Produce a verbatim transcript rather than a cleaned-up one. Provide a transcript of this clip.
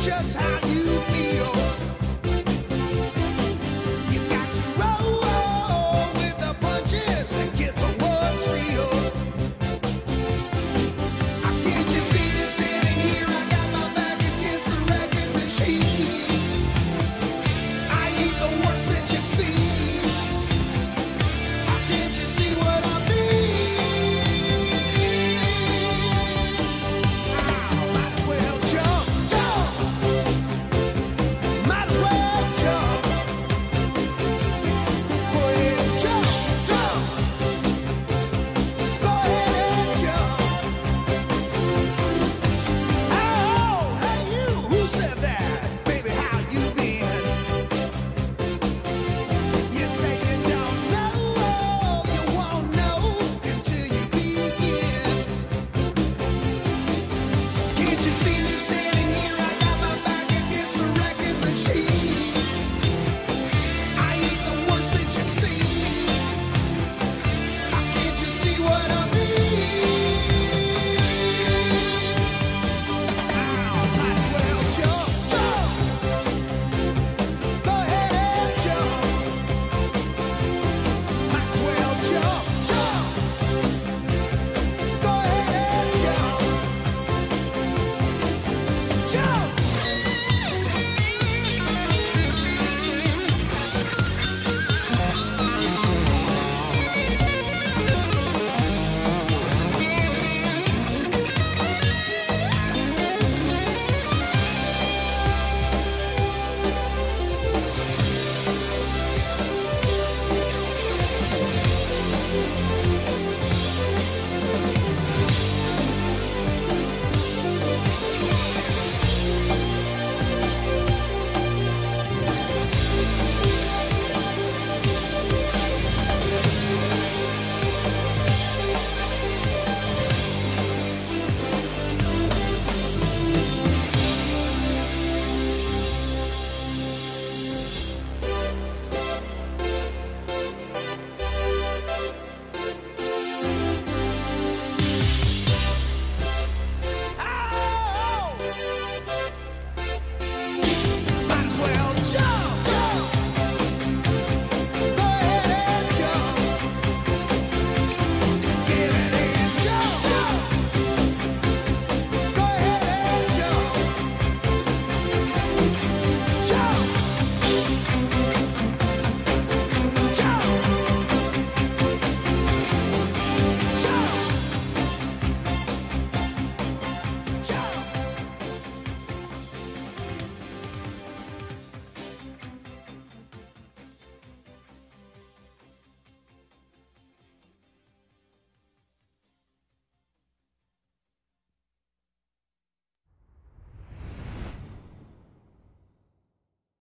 just how you feel. You got to roll with the punches and get to what's real. I can't you see me standing here? I got my back against the record machine. I ain't the worst that you've seen. How can't you see what I mean? I might as well jump, jump. Might as well jump. Go ahead and jump, jump. Go ahead and jump. Oh, hey you, who said that? Baby, how you been? You say you don't know, you won't know until you begin. Can't you see me standing here? I got my back against the record machine. I ain't the worst that you've seen. How can't you see what I mean? Ow, might as well jump, jump. Go ahead and jump. Might as well jump, jump. Go ahead and jump. Jump. Oh! Might as well jump.